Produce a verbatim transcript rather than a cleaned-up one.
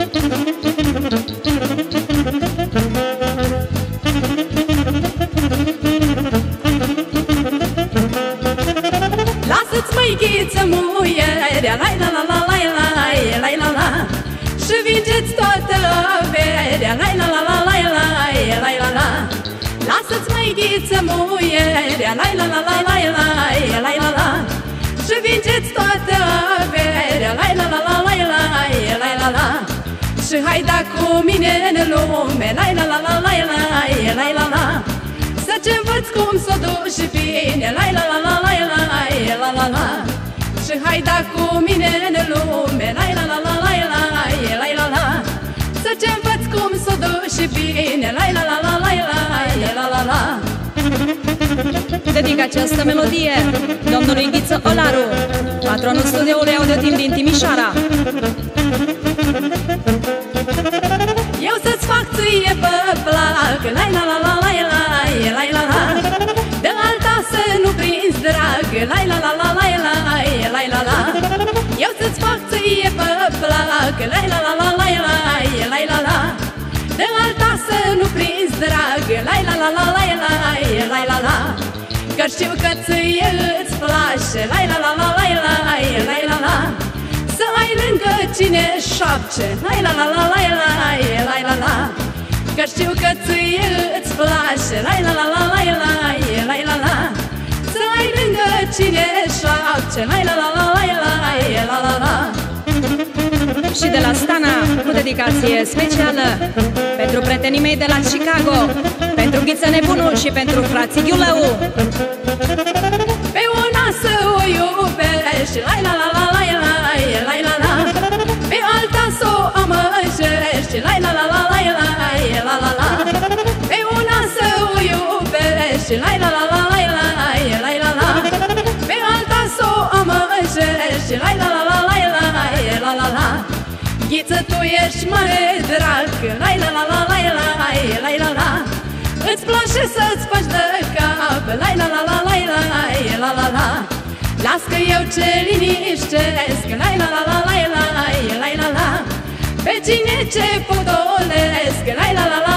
Lasă-ți măichiță muierea, lai la la la la la la la la, și vingeți toată averea, lai la la la la la la la la. Lasă-ți măichiță muierea, lai la la la la la la la la, și vingeți toată averea, lai la la la la la la la. Și hai da cu mine în lume, lai la la la la la la la, să-ți învăț cum s-o duci bine, lai la la la la la la la. Și hai da cu mine în lume, lai la la la la la la la, să-ți învăț cum s-o duci bine, lai la la la la la la la. Dedic această melodie domnului Ghiță Olaru, patronul studioului Audio Team din Timișoara. Eu să-ți fac ție pe plac, lai la la la la la la la, de alta să nu prinzi drag, lai la la la la la la la. Eu să-ți fac ție pe plac, lai la la la la la la la, de alta să nu prinzi drag, lai la la la la la la la. Că știu că ție îți place, lai la la la la la la la, să ai lângă cine șoapce, lai la la la la la la la. Că știu că ție îți place, lai la la la la la la la, să ai lângă cine șoapce, lai la la la la la la la. Și de la Stana, cu dedicație specială pentru prietenii mei de la Chicago, pentru Ghiță Nebunu și pentru frații Ghiulău. Pe una să o iubești, lai la la la la la la la, pe alta să o amăjești, lai la la la la la la la. Pe una să o iubești, lai la la la la la la, pe alta să o amăjești, lai la la la la la la. Ghiță, tu ești mare drag, lai la la la la la la la, îți place să-ți faci de cap, lai la la la la la la la. Las că eu ce liniștesc, lai la la la la la la la, pe cine ce podolesc, lai la la la